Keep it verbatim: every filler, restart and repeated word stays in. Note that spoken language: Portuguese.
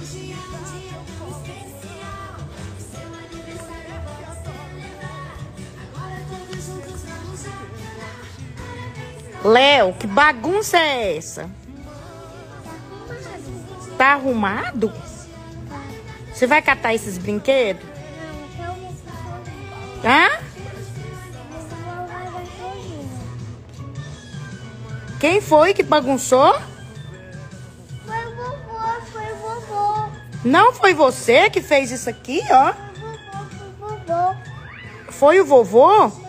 Léo, que bagunça é essa? Tá arrumado? Você vai catar esses brinquedos? Hã? Quem foi que bagunçou? Foi o vovô, foi o vovô. Não foi você que fez isso aqui, ó? Foi o vovô, foi o vovô. Foi o vovô?